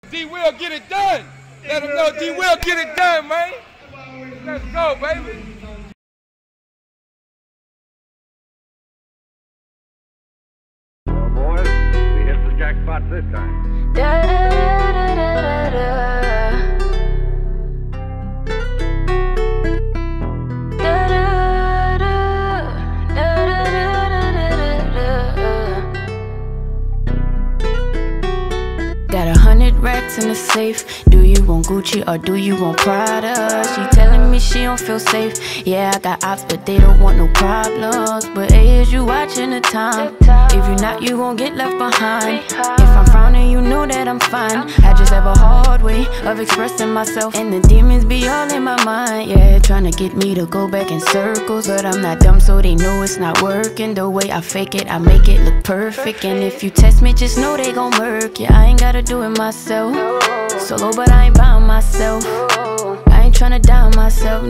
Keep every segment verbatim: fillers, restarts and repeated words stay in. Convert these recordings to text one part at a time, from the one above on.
D Will get it done. Let them know D Will get it done, man. Let's go, baby. Well, boys, we hit the jackpot this time. Da, da, da, da, da, da. Got a hundred racks in the safe. Do you want Gucci or do you want Prada? She telling me she don't feel safe. Yeah, I got ops, but they don't want no problems. But hey, is you watching the time? If you're not, you gon' get left behind. If I'm frowning, you know that I'm fine. I just have a hard way of expressing myself, and the demons be all in my mind. Yeah, trying to get me to go back in circles, but I'm not dumb, so they know it's not working. The way I fake it, I make it look perfect. And if you test me, just know they gon' work. Yeah, I ain't gotta do it myself. Solo, but I ain't bound myself. I ain't tryna down myself,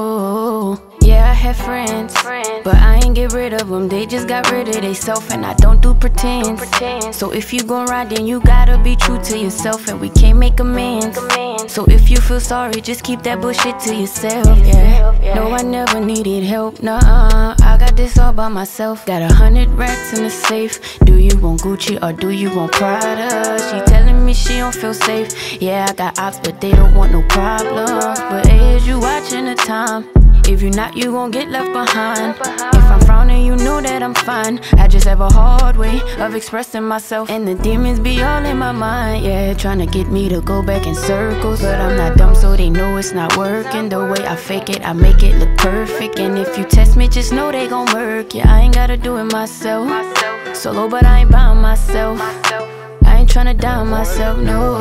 no. Yeah, I had friends, but I ain't get rid of them. They just got rid of theyself, and I don't do pretense. So if you gon' ride, then you gotta be true to yourself, and we can't make amends. So if you feel sorry, just keep that bullshit to yourself, yeah. No, I never needed help, nah, I got this all by myself. Got a hundred racks in the safe. Do you want Gucci or do you want Prada? She telling me she don't feel safe. Yeah, I got ops, but they don't want no problems. But hey, is you watching the time? If you're not, you gon' get left behind. If I'm frowning, you know that I'm fine. I just have a hard way of expressing myself, and the demons be all in my mind. Yeah, trying to get me to go back in circles, but I'm not dumb, so they know it's not working. The way I fake it, I make it look perfect. And if you test me, just know they gon' work. Yeah, I ain't gotta do it myself. Solo, but I ain't bound myself. I ain't tryna down myself,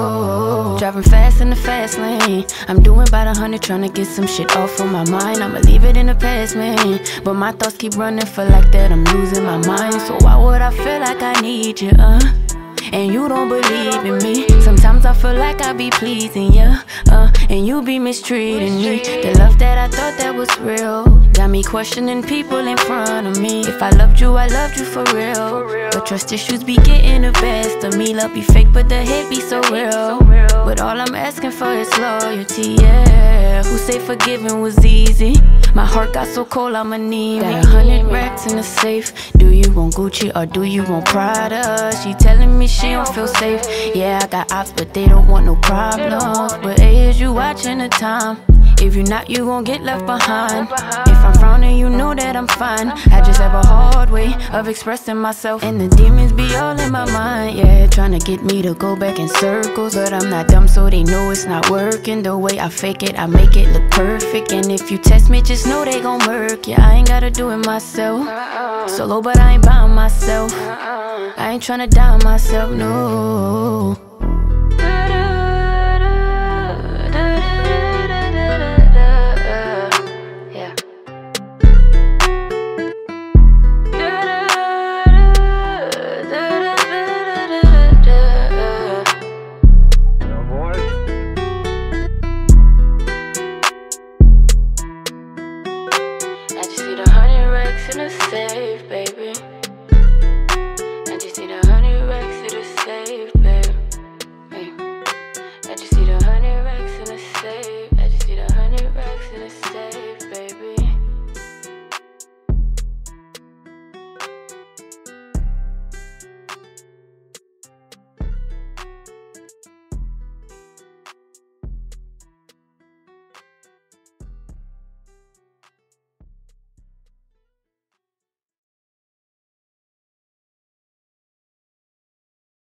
no. Driving fast in the fast lane. I'm doing about a hundred, tryna get some shit off of my mind. I'ma leave it in the past, man. But my thoughts keep running for like that, I'm losing my mind. So why would I feel like I need you, uh? And you don't believe in me. Sometimes I feel like I be pleasing you, uh, and you be mistreating me. The love that I thought that was real got me questioning people in front of me. If I loved you, I loved you for real. But trust issues be getting the best of me. Love be fake, but the hate be so real. But all I'm asking for is loyalty, yeah. Who say forgiving was easy? My heart got so cold, I'ma need me. Got a hundred racks in the safe. Do you want Gucci or do you want Prada? She telling me she don't feel safe. Yeah, I got ops, but they don't want no problems. But hey, is you watching the time? If you're not, you gon' get left behind. If I'm frowning, you know that I'm fine. I just have a hard way of expressing myself, and the demons be all in my mind. Yeah, trying to get me to go back in circles, but I'm not dumb, so they know it's not working. The way I fake it, I make it look perfect. And if you test me, just know they gon' work. Yeah, I ain't gotta do it myself. Solo, but I ain't bound myself. I ain't tryna down myself, no.